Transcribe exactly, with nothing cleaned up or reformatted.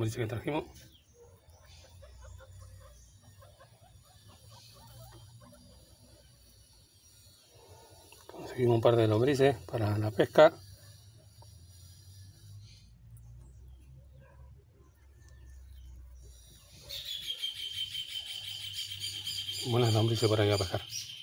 lombrices que trajimos. Conseguimos un par de lombrices para la pesca. Buenas lombrices para ir a pescar.